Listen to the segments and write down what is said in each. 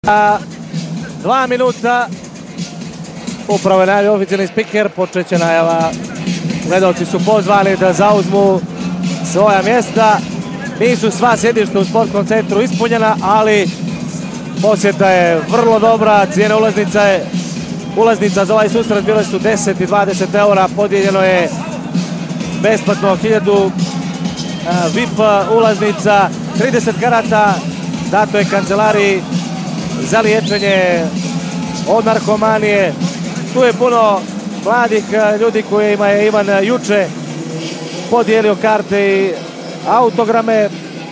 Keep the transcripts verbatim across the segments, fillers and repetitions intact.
Dva minuta. Upravo je najavio oficijalni spiker, počeće najava. Gledalci su pozvani da zauzmu svoja mjesta. Nisu sva sjedišta u sportskom centru ispunjena, ali posjeta je vrlo dobra. Cijena ulaznica je ulaznica za ovaj susret bile su deset i dvadeset eura. Podijeljeno je besplatno hiljadu V I P ulaznica, trideset karata dato je kancelariji za liječenje od narkomanije. Tu je puno mladih ljudi kojima je Ivan juče podijelio karte i autograme.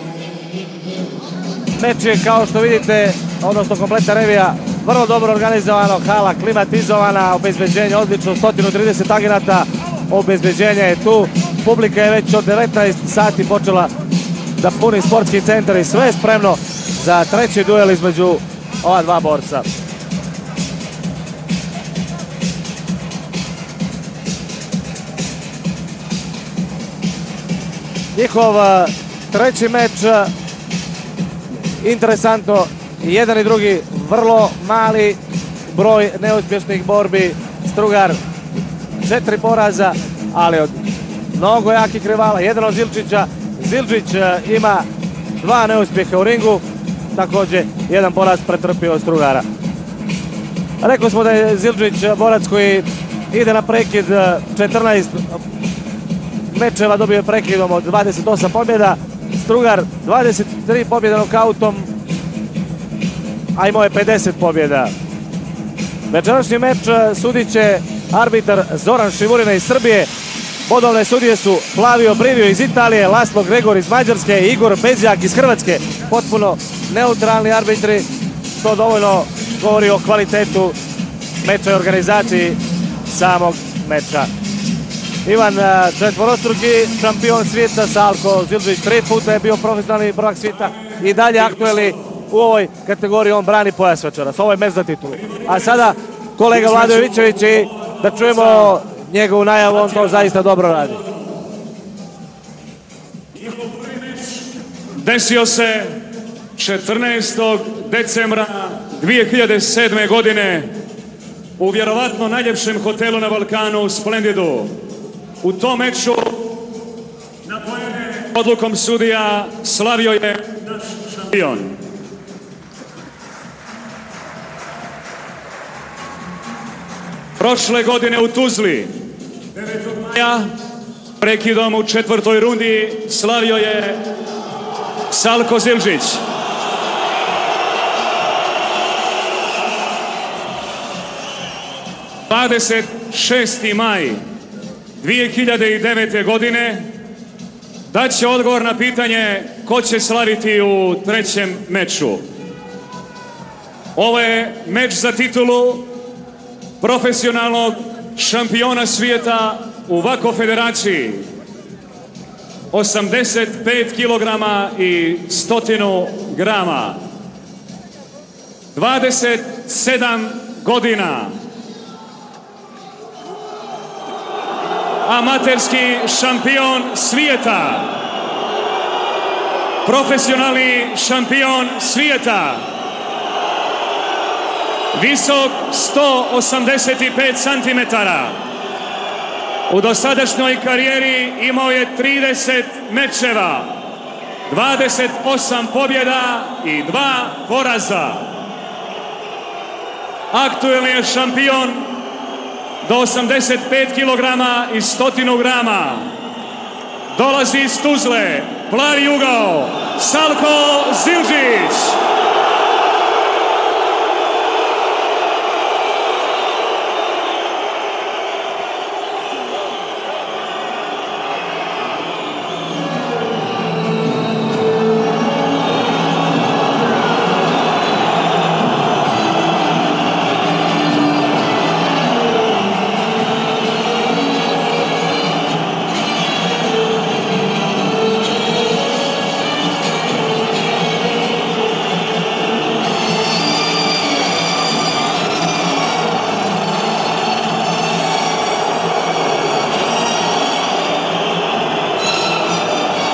Meč je, kao što vidite, odnosno kompletna revija, vrlo dobro organizovano, hala klimatizovana, obezbeđenje odlično, sto trideset agenata, obezbeđenje je tu. Publika je već od devetnaest sati počela da puni sportski centar i sve je spremno za treći duel između ova dva borca. Njihov treći meč, interesantno, jedan i drugi vrlo mali broj neuspješnih borbi. Strugar četiri poraza, ali od mnogo jakih rivala, jedan od Zildžića. Zildžić ima dva neuspjeha u ringu, također jedan poraz pretrpio od Strugara. Rekli smo da je Zildžić borac koji ide na prekid, četrnaest mečeva dobio je prekidom od dvadeset osam pobjeda. Strugar dvadeset tri pobjede nokautom, a imao je pedeset pobjeda. Večerašnji meč sudit će arbitar Zoran Šivurina iz Srbije. Bodovne sudije su Flavio Brivio iz Italije, Laslo Gregor iz Mađarske i Igor Bezjak iz Hrvatske. Potpuno neutralni arbitri, to dovoljno govori o kvalitetu meča i organizaciji samog meča. Ivan, četvorostruki šampion svijeta, Salko Zildžić tri puta je bio profesionalni prvak svijeta i dalje aktuelni u ovoj kategoriji, on brani pojas večeras. Ovo je meč za titulu. A sada kolega Vlado Jovićević i da čujemo njegovu najavu, on to zaista dobro radi. Desio se četrnaestog decembra dvije hiljade sedme. godine u vjerovatno najljepšem hotelu na Balkanu, Splendidu. U tom meču na pojene odlukom sudija slavio je naš šampion. Prošle godine u Tuzli, devetog maja, prekidom u četvrtoj rundi, slavio je Salko Zildžić. dvadeset šesti maj dvije hiljade devete. godine daće odgovor na pitanje ko će slaviti u trećem meču. Ovo je meč za titulu profesionalnog šampiona svijeta u Vako federaciji. osamdeset pet kilograma i stotinu grama. dvadeset sedam godina. Amaterski šampion svijeta. Profesionalni šampion svijeta. Visok sto osamdeset pet centimetara. U dosadašnjoj karijeri imao je trideset mečeva, dvadeset osam pobjeda i dva poraza. Aktuelni je šampion do osamdeset pet kilograma i stotinu grama. Dolazi iz Tuzle, plavi ugao, Salko Zildžić.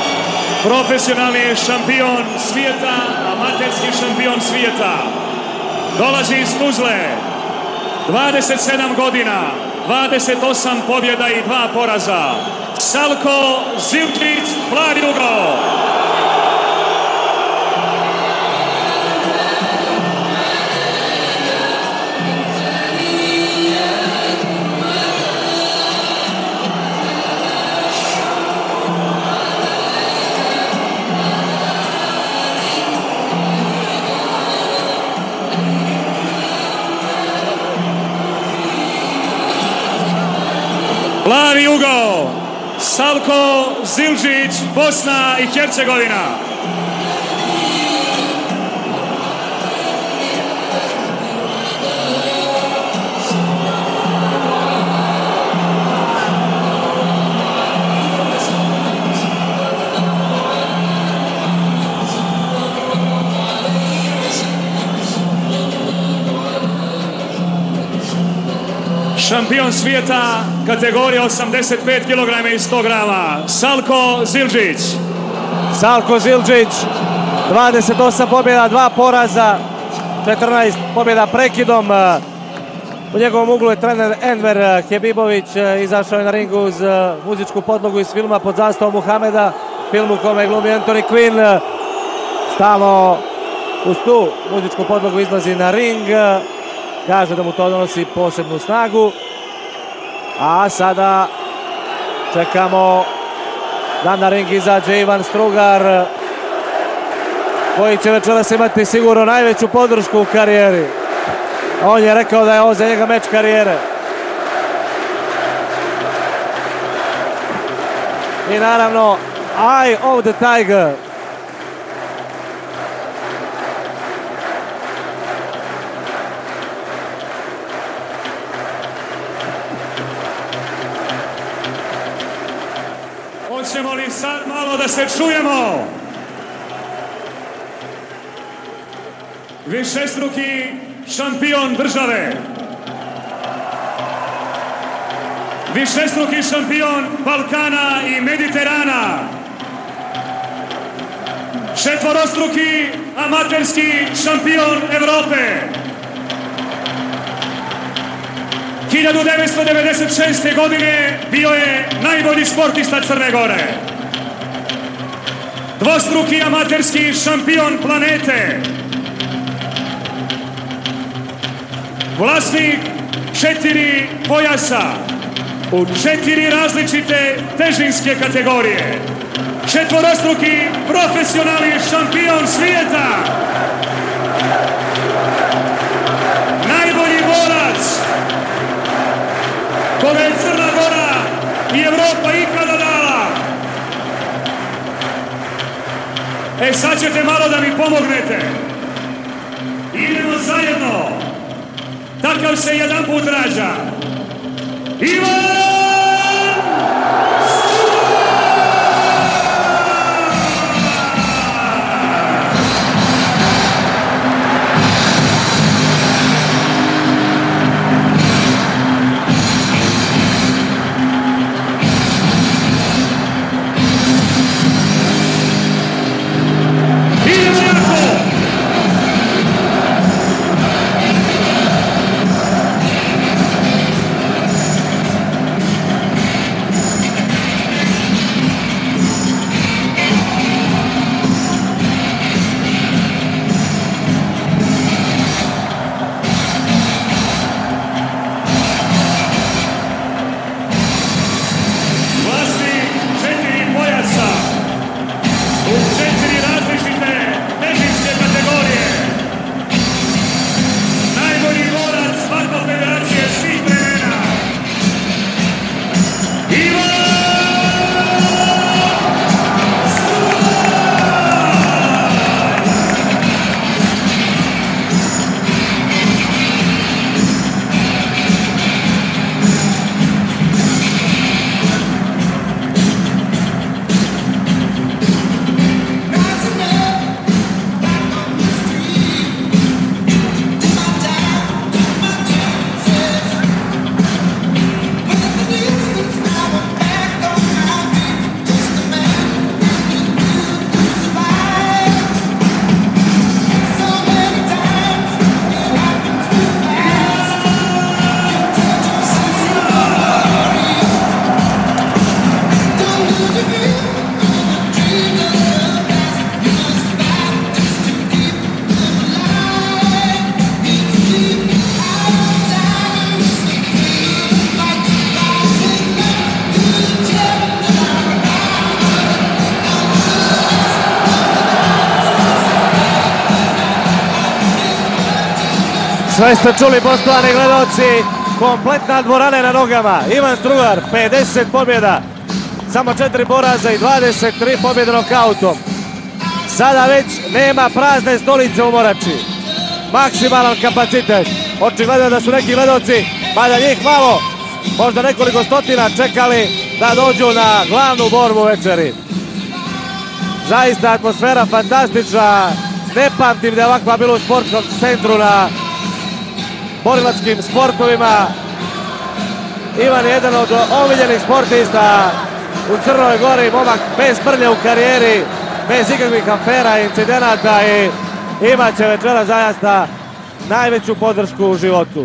Profesionalni šampion svijeta, amaterski šampion svijeta. Dolazi iz Tuzle. dvadeset sedam godina, dvadeset osam pobjeda i dva poraza. Salko Zildžić, plavi ugao. Plavi ugao, Salko Zildžić, Bosna i Hercegovina. Šampion svijeta kategorije osamdeset pet kilograma i sto grama, Salko Zildžić. Salko Zildžić, dvadeset osam pobjeda, dva poraza, četrnaest pobjeda prekidom. U njegovom uglu je trener Enver Hebibović, izašao je na ringu uz muzičku podlogu iz filma Pod zastavom Muhameda, filmu kome glumi Anthony Quinn. Stalno uz tu muzičku podlogu izlazi na ring. Kaže da mu to donosi posebnu snagu. A sada čekamo da na ring izađe Ivan Strugar, koji će večeras imati sigurno najveću podršku u karijeri. On je rekao da je ovo za njega meč karijere. I naravno Eye of the Tiger. Hoćemo li sad malo da se čujemo? Višestruki šampion države. Višestruki šampion Balkana i Mediterana. Četvorostruki amaterski šampion Evrope. hiljadu devetsto devedeset šeste. godine bio je najbolji sportista Crne Gore. Dvostruki amaterski šampion planete. Vlasnik četiri pojasa u četiri različite težinske kategorije. Četvorostruki profesionalni šampion svijeta. Najbolji borac koga je Crna Gora i Evropa ikada dala. E sad ćete malo da mi pomognete. Idemo zajedno. Takav se jedan put rađa. Ivan! Sve ste čuli, poštovani gledaoci, kompletna dvorana je na nogama. Ivan Strugar, pedeset pobjeda, samo četiri poraza i dvadeset tri pobjede nokautom. Sada već nema prazne stolice u Morači. Maksimalan kapacitet. Očigledno da su neki gledaoci, mada njih malo, možda nekoliko stotina, čekali da dođu na glavnu borbu večeri. Zaista atmosfera fantastična. Ne pamtim da je ovakva bila u sportskom centru na borilačkim sportovima. Ivan je jedan od omiljenih sportista u Crnoj Gori, momak bez mrlje u karijeri, bez ikakvih afera i incidenata i imat će večera zaista najveću podršku u životu.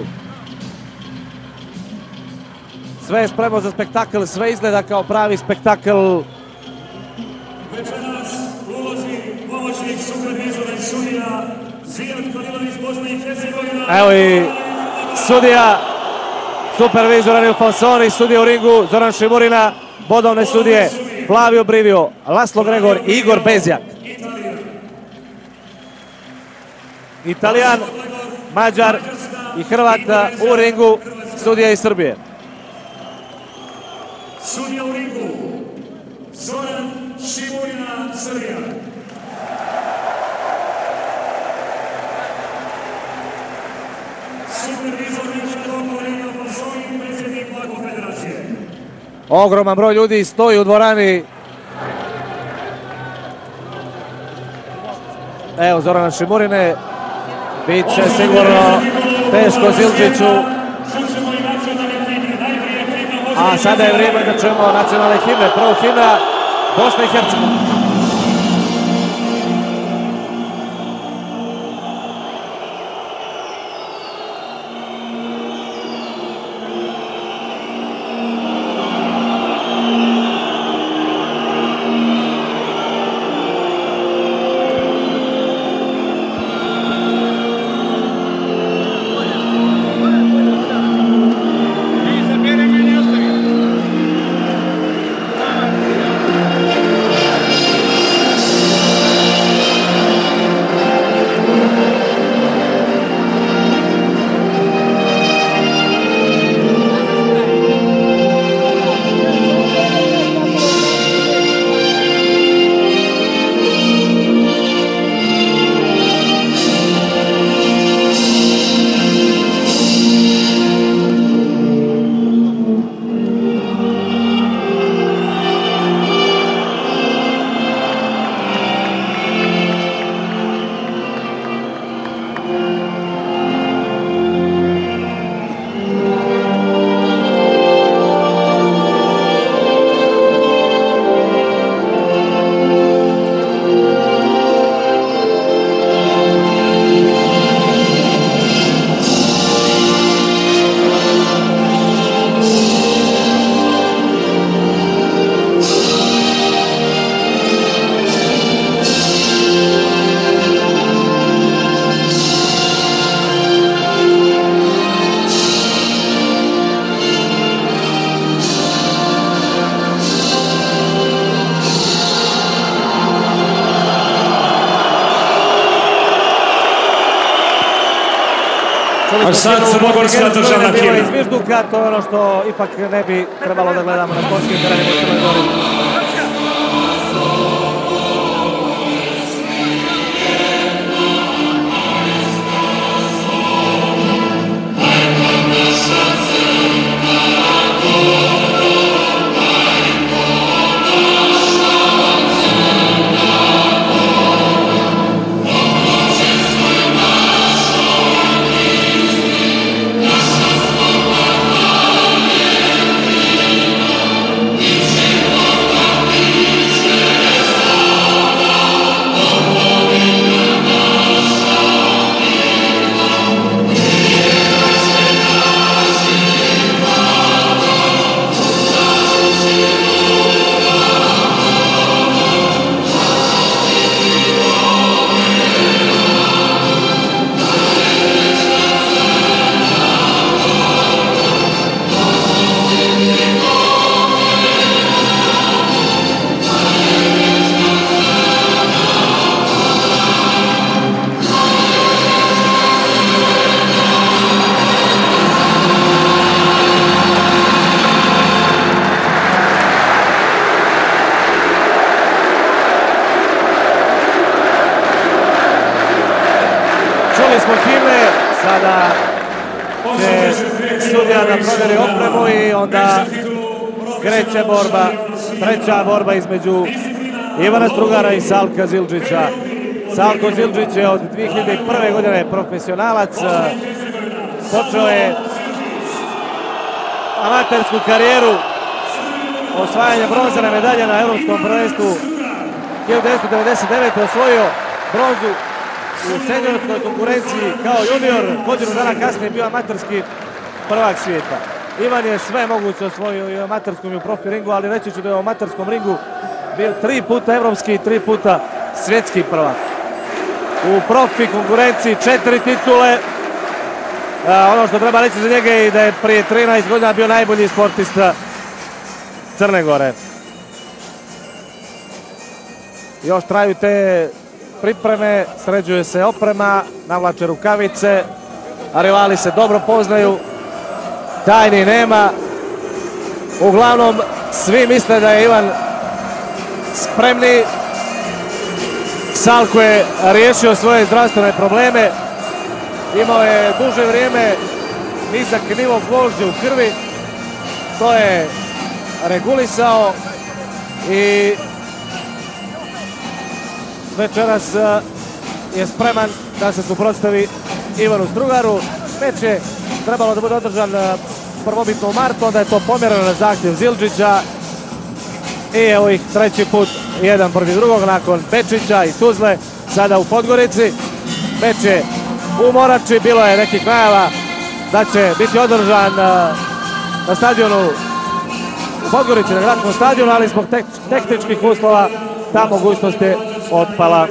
Sve je spremno za spektakl, sve izgleda kao pravi spektakl. Večeras ulozi pomoćnik supervizora i sudija Zijad Kalilović, Bosna i Hercegovina. Evo i sudija, supervizor Anil Fonsoni, sudija u ringu Zoran Šimurina, bodovne sudije Flavio Brivio, Laslo Gregor i Igor Bezjak. Italijan, Mađar i Hrvat u ringu, sudija iz Srbije. Sudija u ringu Zoran Šimurina, Srbija. Supervizor doktor Anil Fonsoni, predsjednik Vlako Federacije. Ogroman broj ljudi stoji u dvorani. Evo Zorana Šimurine. Biće sigurno teško Zildžiću. A sada je vrijeme da čujemo nacionalne himne. Prvo himna Bosna i Hercegovina. A sad crnogorska državna himna. Izvižduka, to je ono što ipak ne bi trebalo da gledamo na sportskim terenima u Crnoj Gori. It's Sada će sudija da provjeri opremu i onda kreće borba, treća borba između Ivana Strugara i Salka Zildžića. Salko Zildžić je od dvije hiljade prve. godine profesionalac, počeo je amatersku karijeru osvajanja bronzane medalje na Evropskom prvenstvu hiljadu devetsto devedeset devete. osvojio bronzu u seniorskoj konkurenciji kao junior, godinu dana kasnije bio amaterski prvak svijeta. Ivan je sve moguće osvojio i u amaterskom i u profi ringu, ali reći ću da je u amaterskom ringu bio tri puta evropski i tri puta svjetski prvak. U profi konkurenciji četiri titule. A, ono što treba reći za njega je i da je prije trinaest godina bio najbolji sportista Crne Gore. Još traju te pripreme, sređuje se oprema, navlače rukavice, a rivali se dobro poznaju, tajni nema. Uglavnom, svi misle da je Ivan spremni. Salko je riješio svoje zdravstvene probleme, imao je duže vrijeme nizak nivo gvožđa u krvi, to je regulisao i večeras je spreman da se suprotstavi Ivanu Strugaru. Meč je trebalo da bude održan prvobitno u martu, onda je to pomjereno na zahtjev Zildžića i evo ih treći put jedan protiv drugog nakon Bečića i Tuzle, sada u Podgorici. Meč je u Morači, bilo je nekih najava da će biti održan na stadionu u Podgorici, na gradskom stadionu, ali zbog tehničkih uslova ta mogućnost je otpala.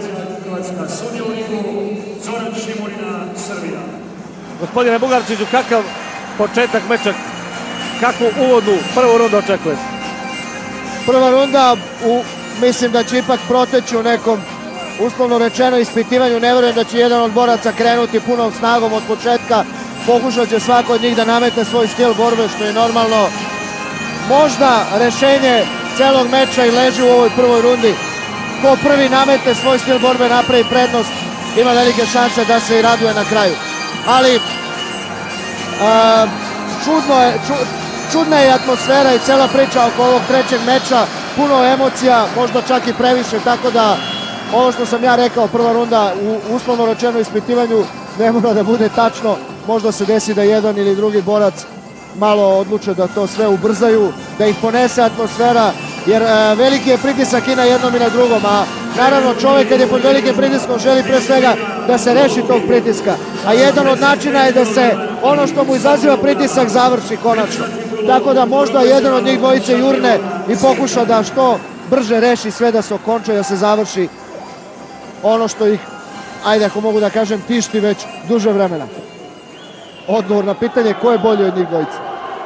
Gospodine Bugarčiću, kakav početak meča, kakvu uvodnu prvu rundu očekujete? Prva runda, u, mislim da će ipak proteći u nekom, uslovno rečeno, ispitivanju. Ne vjerujem da će jedan od boraca krenuti punom snagom od početka. Pokušat će svako od njih da nametne svoj stil borbe, što je normalno. Možda rešenje celog meča i leži u ovoj prvoj rundi. Ko prvi nametne svoj stil borbe, napravi prednost, ima velike šanse da se i raduje na kraju. Ali a, čudno je, ču, čudna je atmosfera i cela priča oko ovog trećeg meča, puno emocija, možda čak i previše, tako da ovo što sam ja rekao, prva runda u uslovno rečeno ispitivanju ne mora da bude tačno. Možda se desi da jedan ili drugi borac malo odluče da to sve ubrzaju, da ih ponese atmosfera, jer e, veliki je pritisak i na jednom i na drugom, a naravno čovjek kad je pod velikim pritiskom želi pre svega da se reši tog pritiska, a jedan od načina je da se ono što mu izaziva pritisak završi konačno. Tako da možda jedan od njih dvojice jurne i pokuša da što brže reši sve, da se okonča i da se završi ono što ih, ajde ako mogu da kažem, tišti već duže vremena. Odgovor na pitanje ko je bolji od njih dvojice.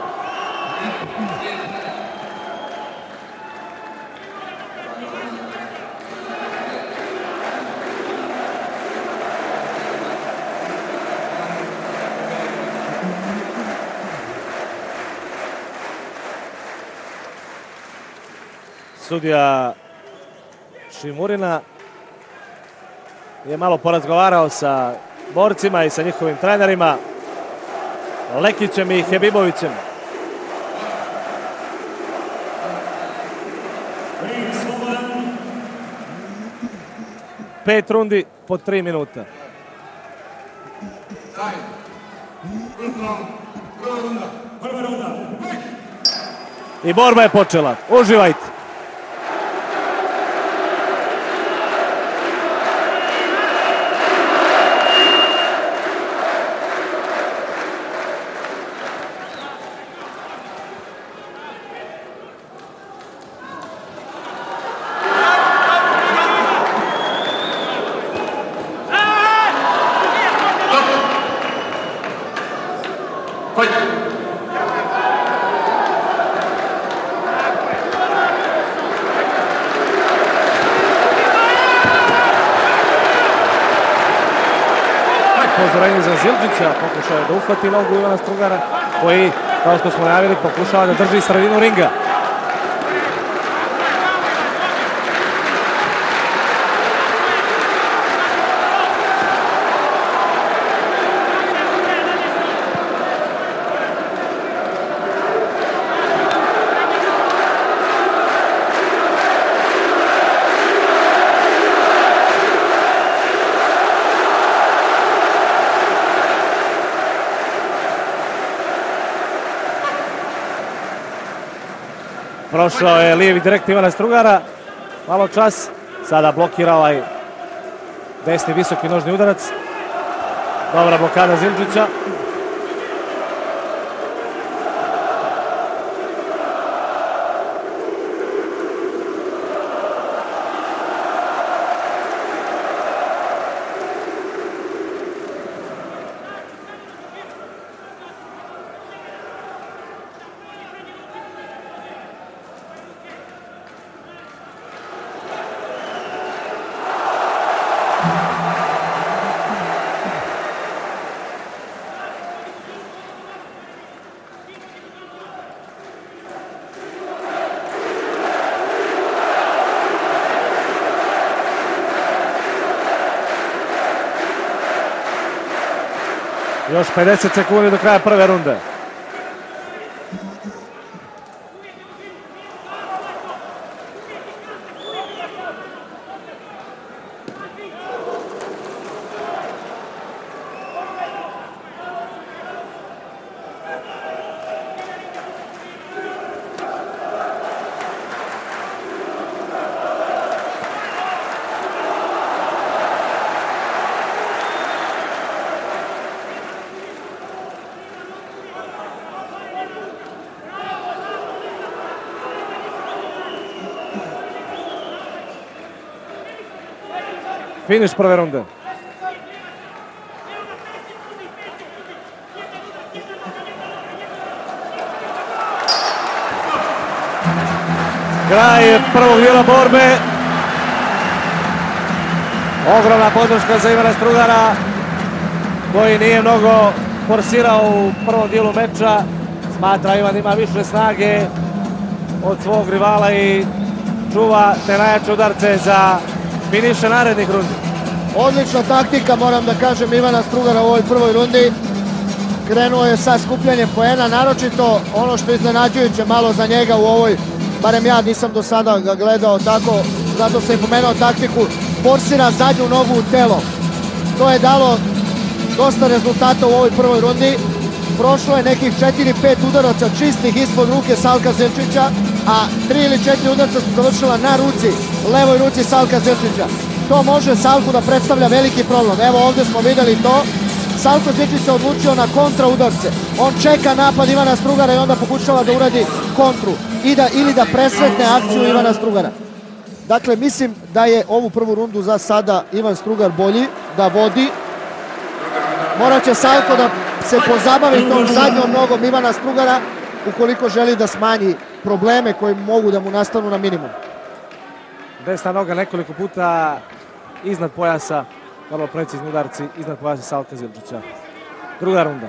Sudija Šimurina je malo porazgovarao sa borcima i sa njihovim trenerima Lekićem i Hebibovićem. Pet rundi po tri minuta. I borba je počela. Uživajte. Upozorenje za Zildžića, pokušao je da uhvati nogu Ivana Strugara, koji, kao što smo najavili, pokušava da drži sredinu ringa. Prošao je lijevi direkt Ivana Strugara. Malo čas. Sada blokira ovaj desni visoki nožni udarac. Dobra blokada Zildžića. Još pedeset sekundi do kraja prve runde. Finiš prve runde. Kraj prvog dijela borbe. Ogromna podrška za Ivana Strugara, koji nije mnogo forsirao u prvom dijelu meča. Smatra Ivan ima više snage od svog rivala i čuva te najjače udarce za finiše narednih rundi. Odlična taktika, moram da kažem, Ivana Strugara u ovoj prvoj rundi. Krenuo je sa skupljanjem poena, naročito ono što je iznenađujuće malo za njega u ovoj, barem ja nisam do sada ga gledao tako, zato sam i pomenuo taktiku, forsira zadnju nogu u telo. To je dalo dosta rezultata u ovoj prvoj rundi. Prošlo je nekih četiri pet udaraca čistih ispod ruke Salka Zilčića, a tri ili četiri udarca su završila na ruci, levoj ruci Salka Zilčića. To može Salku da predstavlja veliki problem. Evo ovdje smo vidjeli to. Salko Zilčić se odlučio na kontra udarce. On čeka napad Ivana Strugara i onda pokušava da uradi kontru i da, ili da presretne akciju Ivana Strugara. Dakle, mislim da je ovu prvu rundu za sada Ivan Strugar bolji, da vodi. Morat će Salko da se pozabavi tom zadnjom nogom Ivana Strugara ukoliko želi da smanji probleme koji mogu da mu nastanu na minimum. Desna noga nekoliko puta iznad pojasa, vrlo precizni udarci iznad pojasa Salka Zildžića. Druga runda.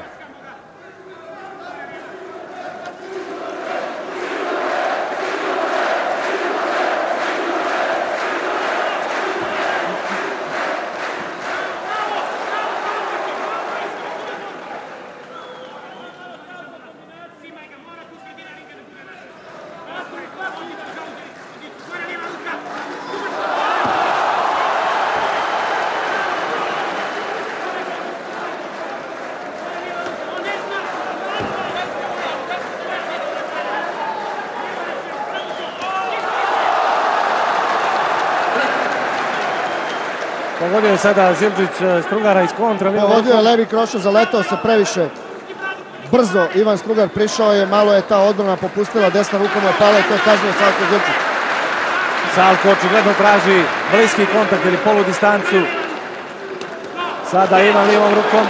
Pogodio je sada Zildžić Strugara iz kontra. Pogodio je levi krošo, zaletao se previše brzo. Ivan Strugar prišao je, malo je ta odbrana popustila, desna ruka mu je pala i to je kaznio Salko Zilčić. Salko očigledno traži bliski kontakt ili polu distancu. Sada Ivan lijevom rukom.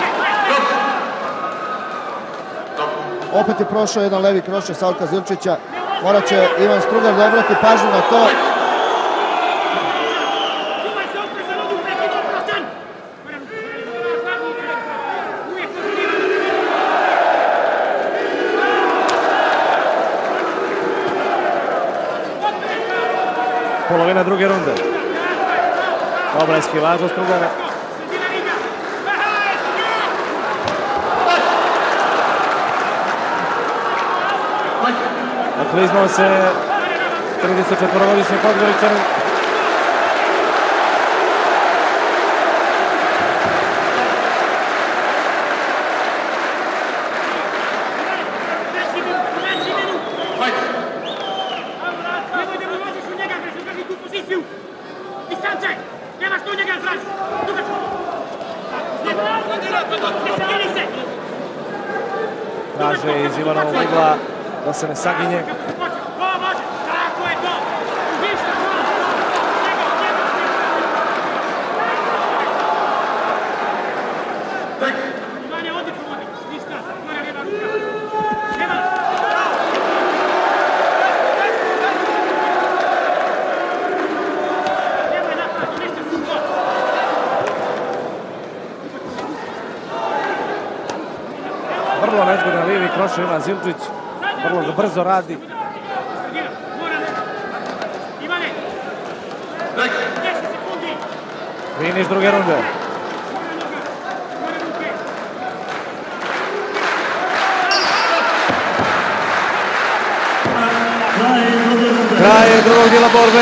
Opet je prošao jedan levi krošo Salka Zilčića. Morat će Ivan Strugar da obrati pažnju na to. Polovina druge runde. Dobra eskivaža Strugara. Okliznuo se tridesetčetvorogodišnji Podgoričanin. Traže iz Ivanovog ugla da se ne saginje. Vrlo nezgodan lijevi krošo ima Zildžić, vrlo ga brzo radi. Finiš druge runde. Kraj drugog dijela borbe.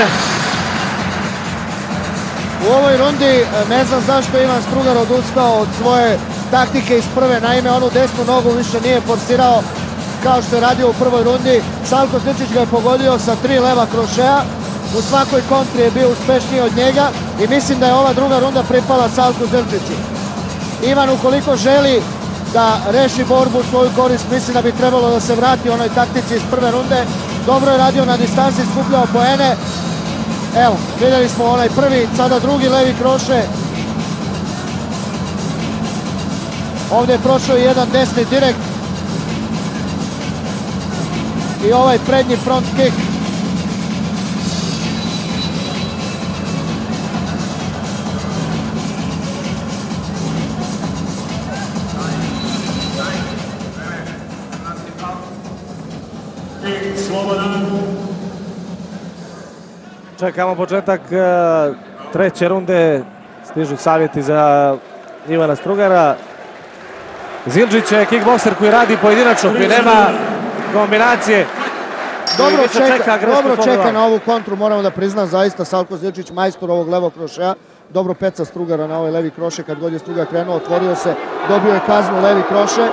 U ovoj rundi ne znam zašto Ivan Strugar odustao od svoje taktike iz prve. Naime, onu desnu nogu više nije forsirao kao što je radio u prvoj rundi. Salko Zildžić ga je pogodio sa tri leva krošeja. U svakoj kontri je bio uspešniji od njega i mislim da je ova druga runda pripala Salku Zildžiću. Ivan, ukoliko želi da reši borbu u svoju korist, mislim da bi trebalo da se vrati onoj taktici iz prve runde. Dobro je radio na distanci, skupljao poene. Evo, vidjeli smo onaj prvi, sada drugi levi kroše. Ovdje je prošao jedan desni direkt. I ovaj prednji front kick. Čekamo početak treće runde. Stižu savjeti za Ivana Strugara. Zildžić je kickbokser koji radi pojedinačno, koji nema kombinacije. Dobro čeka, dobro čeka na ovu kontru, moramo da priznam, zaista Salko Zildžić, majstor ovog levog krošeja. Dobro peca Strugara na ovaj levi kroše, kad god je Strugar krenuo, otvorio se, dobio je kaznu levi kroše.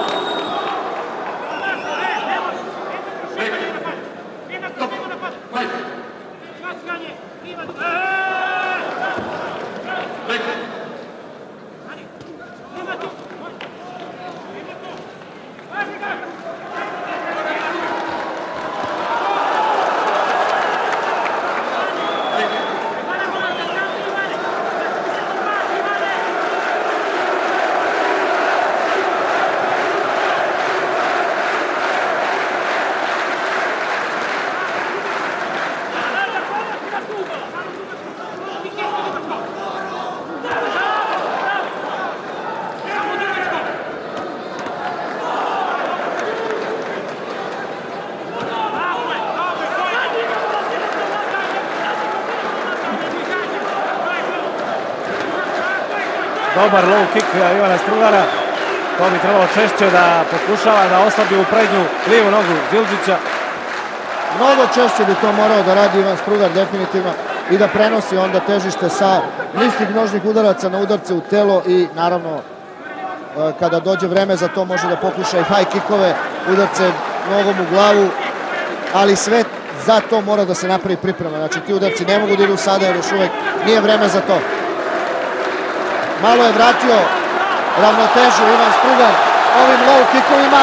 Dobar low kick Ivana Strugara. To bi trebalo češće da pokušava da oslabi u prednju lijevu nogu Zildžića. Mnogo češće bi to morao da radi Ivan Strugar definitivno i da prenosi onda težište sa niskih nožnih udaraca na udarce u telo i naravno kada dođe vreme za to može da pokuša i high kickove, udarce nogom u glavu, ali sve za to mora da se napravi priprema. Znači ti udarci ne mogu da idu sada jer još uvek nije vreme za to. Malo je vratio ravnotežu Ivan Strugar ovim low kickovima,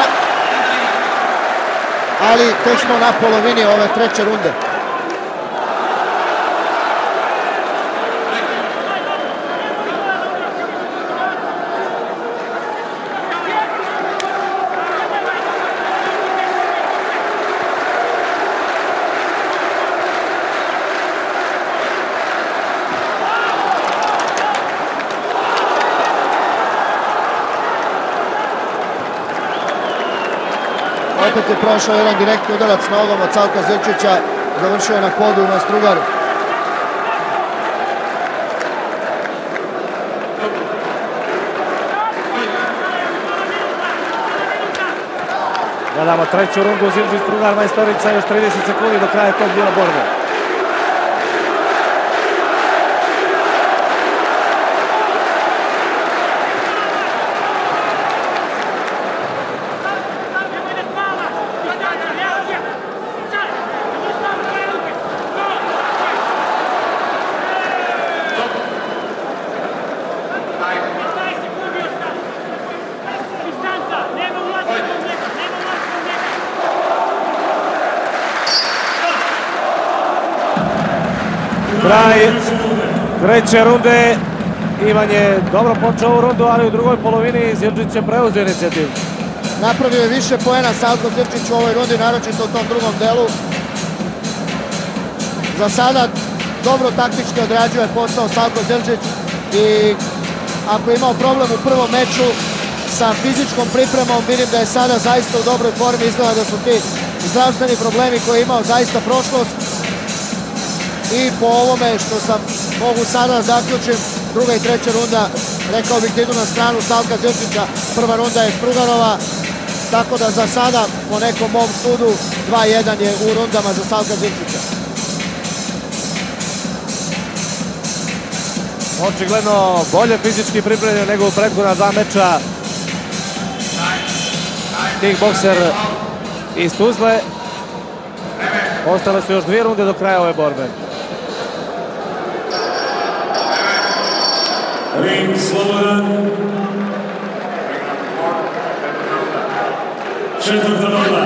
ali tek smo na polovini ove treće runde. Opet je prošao jedan direktni udarac nogom od Salka Zildžića, završio je na podu na Strugaru. Gledamo treću rundu, Zildžić Strugar, majstorica, još trideset sekundi do kraja tog dijela borbe. Kraj treće runde. Ivan je dobro počeo ovu rundu, ali u drugoj polovini Zildžić je preuzeo inicijativu. Napravio je više poena Salko Zildžić u ovoj rundi, naročito u tom drugom delu. Za sada dobro taktički odrađuje posao Salko Zildžić i ako je imao problem u prvom meču sa fizičkom pripremom, vidim da je sada zaista u dobroj formi, izgleda da su ti zdravstveni problemi koje je imao zaista prošlost. I po ovome što sam mogu sada zaključim, druga i treća runda, rekao bih da idu na stranu Salka Zildžića, prva runda je Strugarova, tako da za sada po nekom mom sudu dva jedan je u rundama za Salka Zildžića. Očigledno bolje fizički pripremljen nego u prethodna dva meča. Kickbokser iz Tuzle. Ostale su još dvije runde do kraja ove borbe. Ring slobodan. Četvrta runda.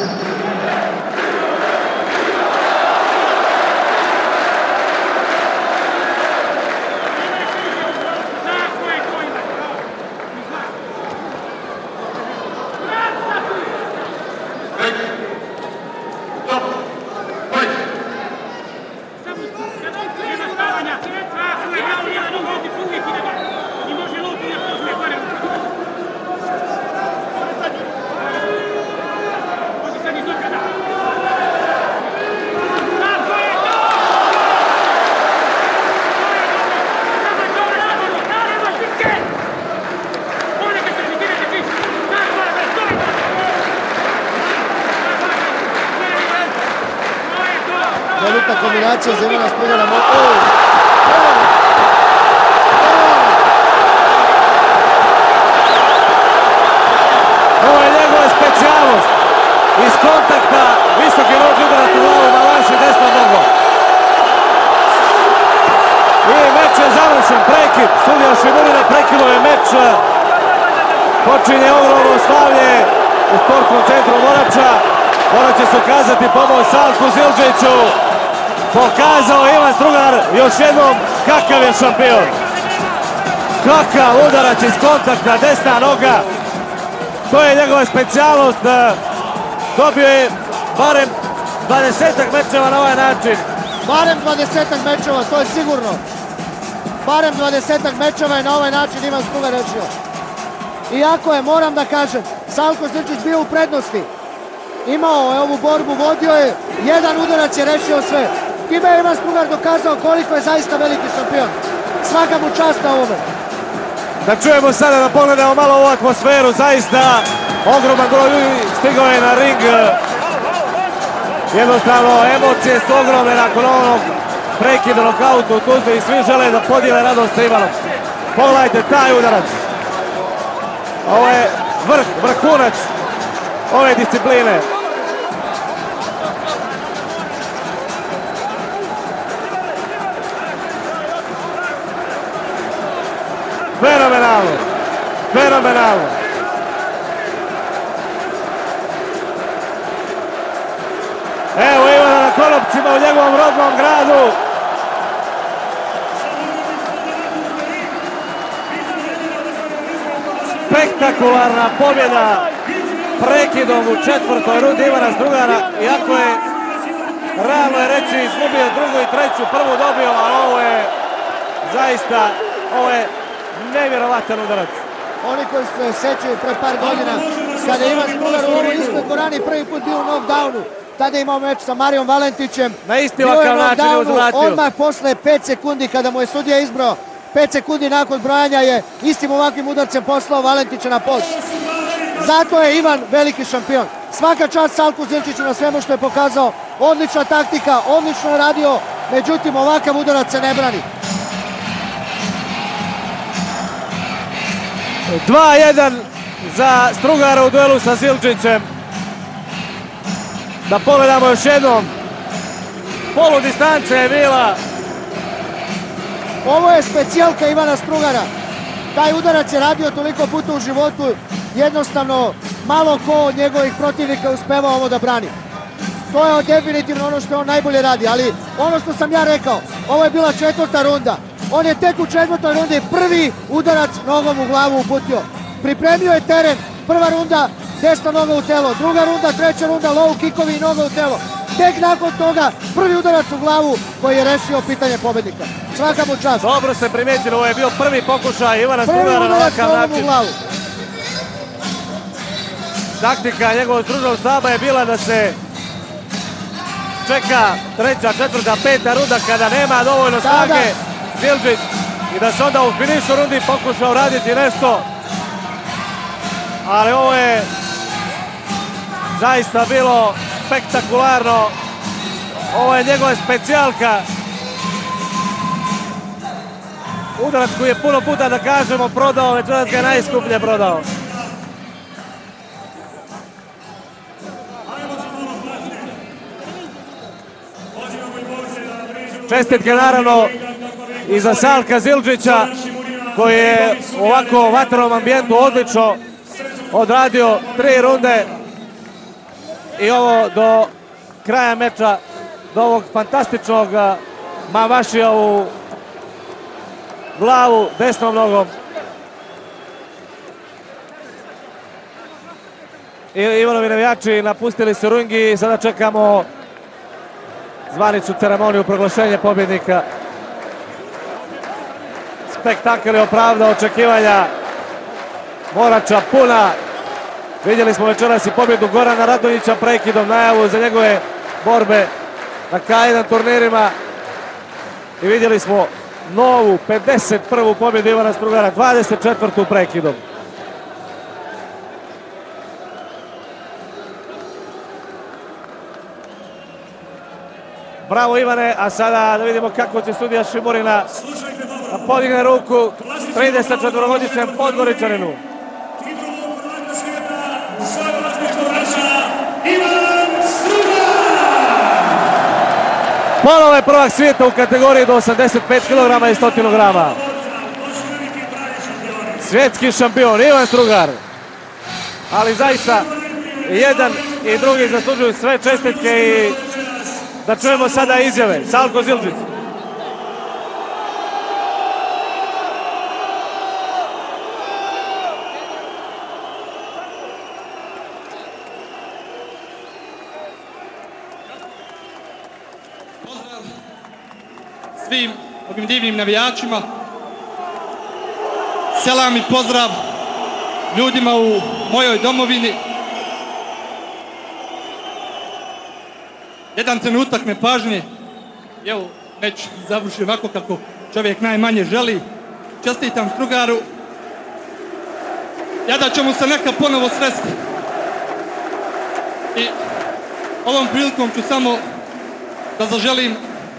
Velika kombinacija za Ivana Strugara. Ovo je njegova specijalnost. Iz kontakta visoki nož udarac u glavu na lanši desnom nogom. I meč je završen, prekid. Sudija Šimurina prekinuo je meč. Počinje ogromno slavlje u sportskom centru Morača. Morat će se ukazati pomoć Salku Zildžiću. Pokazao Ivan Strugar još jednom kakav je šampion. Kakav udarac iz kontakta, desna noga. To je njegova specijalnost. Dobio je barem dvadesetak mečeva na ovaj način. Barem dvadesetak mečeva, to je sigurno. Barem dvadesetak mečeva je na ovaj način Ivan Strugar rešio. Iako je, moram da kažem, Salko Zildžić bio u prednosti. Imao je ovu borbu, vodio je, jedan udarac je rešio sve. Time je Ivan Strugar dokazao koliko je zaista veliki šampion. Svaka mu čast na ovome. Da čujemo sada, da pogledamo malo ovu atmosferu, zaista ogroman broj ljudi stigao je na ring. Jednostavno, emocije su ogromne nakon onog prekida nokauta u Tuzli i svi žele da podijele radost sa Ivanom. Pogledajte taj udarac. Ovo je vrh, vrhunac ove discipline. Fenomenalno, fenomenalno. Evo Ivana na konopcima u njegovom rodnom gradu. Spektakularna pobjeda prekidom u četvrtoj rundi Ivana Strugara, iako je realno je reći izgubio drugu i treću, prvu dobio, ali ovo je zaista, ovo je nevjerovatan udarac. Oni koji se sećaju pre par godina, kada je Ivan Strugar u ovoj istoj dvorani prvi put bio u knockdownu, tada je imao meč sa Marijom Valentićem. Na isti ovakav način je uzvratio. Odmah posle pet sekundi kada mu je sudija izbrao, pet sekundi nakon brojanja je istim ovakvim udarcem poslao Valentića na pod. Zato je Ivan veliki šampion. Svaka čast Salku Zildžiću na svemu što je pokazao. Odlična taktika, odlično je radio, međutim ovakav udarac se ne brani. dva jedan za Strugara u duelu sa Zildžićem. Da pogledamo još jednom. Polu distanca je bila. Ovo je specijalka Ivana Strugara. Taj udarac je radio toliko puta u životu, jednostavno malo ko od njegovih protivnika uspeva ovo da brani. to je definitivno ono što on najbolje radi, ali ono što sam ja rekao, ovo je bila četvrta runda. On je tek u četvrtoj rundi prvi udarac nogom u glavu uputio. Pripremio je teren, prva runda, desna noga u telo, druga runda, treća runda, low kickovi i noga u telo. Tek nakon toga prvi udarac u glavu koji je rešio pitanje pobednika. Svaka mu čast. Dobro ste primijetili, ovo je bio prvi pokušaj Ivana Prvi Strugara na udarac ovakav nogom u način. glavu. Taktika njegovog stručnog štaba je bila da se čeka treća, četvrta, peta runda kada nema dovoljno snage Zildžić i da se onda u finišu rundi pokušao raditi nešto. Ali ovo je zaista bilo spektakularno. Ovo je njegova specijalka. Udarac koji je puno puta, da kažemo, prodao, večeras ga je najskuplje prodao. Čestitke naravno i za Salka Zildžića koji je u ovako vatrenom ambijentu odlično odradio tri runde i ovo do kraja meča, do ovog fantastičnog mavašija u glavu desnom nogom. I Ivanovi navijači napustili su ringi i sada čekamo zvaničnu ceremoniju proglašenja pobjednika. Spektakl je opravdao očekivanja Morača puna. Vidjeli smo večeras i pobjedu Gorana Radonjića prekidom, najavu za njegove borbe na K jedan turnirima. I vidjeli smo novu pedeset prvu pobjedu Ivana Strugara, dvadeset četvrtu prekidom. Bravo Ivane, a sada da vidimo kako će sudija Šimurina da podigne ruku trideset četvorogodišnjem Podgoričaninu. Ponovo je prvak svijeta u kategoriji do osamdeset pet kilograma i sto grama. Svjetski šampion Ivan Strugar. Ali zaista jedan i drugi zaslužuju sve čestitke i da čujemo sada izjave. Salko Zildžić. Pozdrav svim ovim divnim navijačima. Selam i pozdrav ljudima u mojoj domovini. Jedan trenutak nepažnje, evo meč završi ovako kako čovjek najmanje želi. Čestitam Strugaru. Ja da ćemo se neka ponovo sresti. I ovom prilikom ću samo da zaželim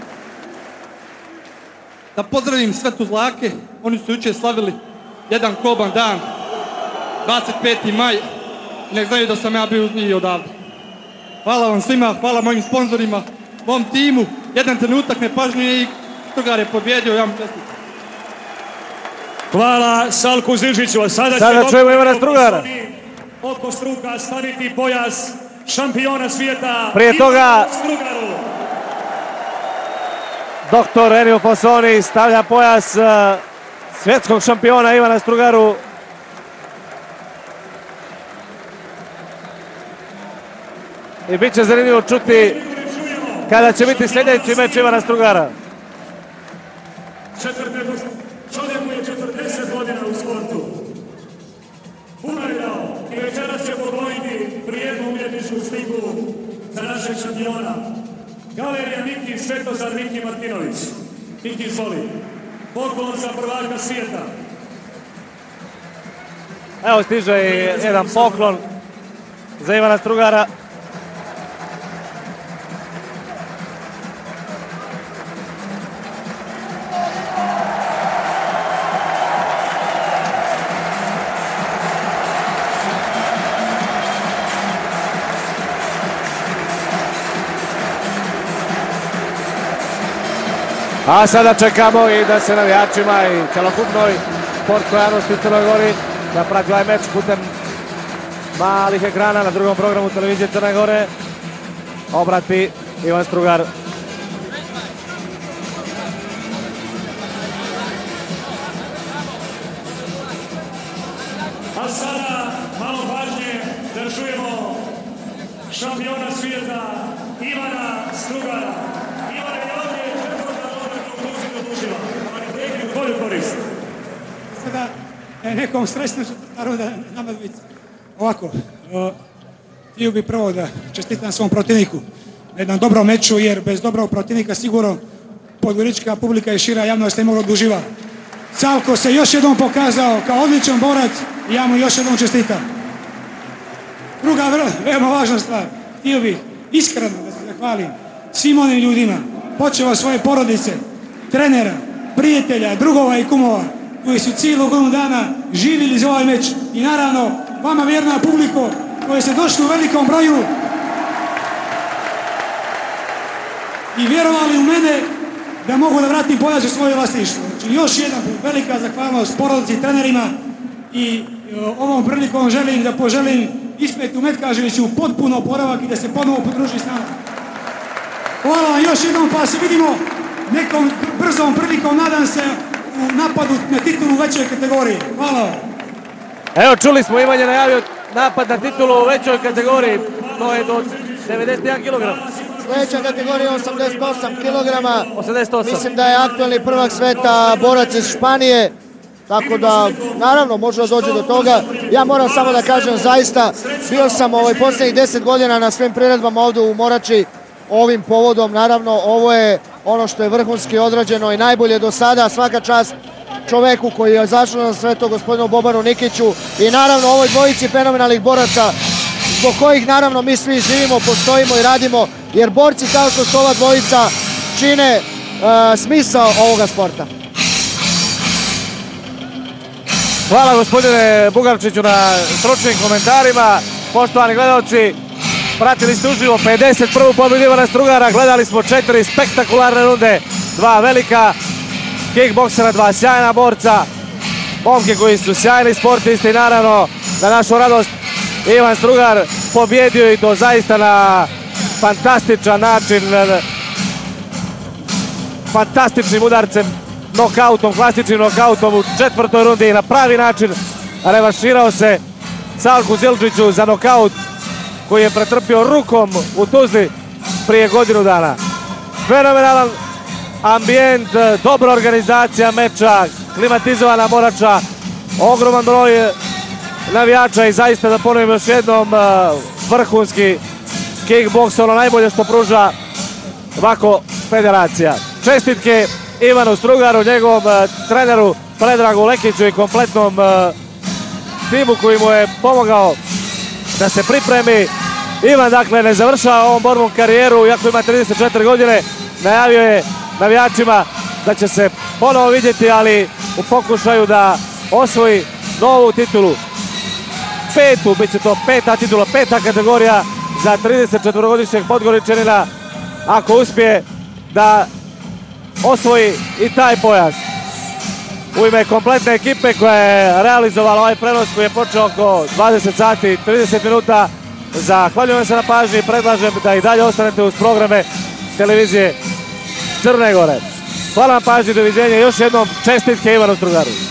da pozdravim sve Tuzlake. Oni su jučer slavili jedan koban dan, dvadeset peti maj. Nek znaju da sam ja bio uz njih odavde. Hvala vam svima, hvala mojim sponzorima, mom timu. Jedan trenutak nepažnje i Strugar je pobjedio, ja vam čestitam. Hvala Salku Zildžiću. Sada, Sada će čujemo Ivana Strugara. oko struka staviti pojas šampiona svijeta. Prije toga Strugaru. doktor Enio Fossoni stavlja pojas svjetskog šampiona Ivana Strugaru. I bit će zanimljivo čuti kada će biti sljedeći meč Ivana Strugara. Čovjeku je četrdeset godina u sportu. Puno je dao i večeras će pokloniti vrijednu umjetničku sliku za našeg šampiona. Galerija Miki Svetozar Miki Martinović. Miki, izvoli. Poklon za prvaka svijeta. Evo stiže i jedan poklon za Ivana Strugara. A sada čekamo i da se navijačima i celokupnoj sportskoj javnosti u Crnoj Gori da prati ovaj meč putem malih ekrana na drugom programu televizije Crne Gore. obrati Ivan Strugar. A sada malo pažnje da čujemo šampiona svijeta Ivana Strugara. Ivan je ovdje četvrta odbrana u Tuzli do Duživa. Ivan je prijekli u tvoju korist. Sada je nekom srećno četvrta runda nama biti. Ovako, htio bih prvo da čestitam svom protivniku na jednom dobrom meču, jer bez dobrog protivnika sigurno podgorička publika i šira javnost ne mogla Duživa. Calko se još jednom pokazao kao odličan borac i ja mu još jednom čestitam. Druga veoma važna stvar, htio bih iskreno da se zahvalim svim onim ljudima, počeo od svoje porodice, trenera, prijatelja, drugova i kumova, koji su cijelu godinu dana živjeli za ovaj meč i naravno vama vjerna publiko koji ste došli u velikom broju i vjerovali u mene da mogu da vratim pojas u svoje vlasništvo. Znači još jedan put velika zahvalnost porodici i trenerima i ovom prilikom želim da poželim Ismetu Metkaževiću potpuno oporavak i da se ponovo podruži s nama. Hvala vam još jednom, pa se vidimo nekom brzom prilikom, nadam se, u napadu na titulu u većoj kategoriji. Hvala vam. Evo, čuli smo, Ivan je najavio napad na titulu u većoj kategoriji, to je do devedeset jedan kilogram. Sljedeća kategorija osamdeset osam kilograma. osamdeset osam. Mislim da je aktualni prvak sveta borac iz Španije. Tako da, naravno, može da dođe do toga. Ja moram samo da kažem, zaista, bio sam ovaj posljednjih deset godina na svim priredbama ovdje u Morači ovim povodom. Naravno, ovo je ono što je vrhunski odrađeno i najbolje do sada. Svaka čast čoveku koji je zašao na sve to, gospodinu Bobanu Nikiću, i naravno ovoj dvojici fenomenalnih boraca zbog kojih naravno mi svi živimo, postojimo i radimo, jer borci kao što su ova dvojica čine uh, smisao ovoga sporta. Hvala gospodine Bugarčiću na stručnim komentarima. Poštovani gledalci, pratili ste uživo pedeset prvu pobjedu Ivana Strugara, gledali smo četiri spektakularne runde, dva velika kickboksera, dva sjajna borca, momke koji su sjajni sportisti i naravno na našu radost Ivan Strugar pobjedio i to zaista na fantastičan način, fantastičnim udarcem, nokautom, klasičnim nokautom u četvrtoj rundi i na pravi način revanširao se Calku Zildžiću za nokaut koji je pretrpio rukom u Tuzli prije godinu dana. Fenomenalan ambijent, dobra organizacija meča, klimatizovana Morača, ogroman broj navijača i zaista da ponovim još jednom vrhunski kickboks, ono najbolje što pruža ovako federacija. Čestitke Ivanu Strugaru, njegovom treneru Predragu Lekiću i kompletnom timu koji mu je pomogao da se pripremi. Ivan dakle ne završava ovom borbom karijeru, iako ima trideset četiri godine, najavio je navijačima da će se ponovo vidjeti, ali u pokušaju da osvoji novu titulu. Petu, bit će to peta titula, peta kategorija za trideset četvorogodišnjeg Podgoričanina, ako uspije da osvoji i taj pojas. U ime kompletne ekipe koja je realizovala ovaj prenos koji je počeo oko dvadeset sati i trideset minuta, zahvaljujem se na pažnji i predlažem da i dalje ostanete uz programe televizije Crne Gore. Hvala na pažnji, doviđenja, još jednom čestitke Ivanu Strugaru.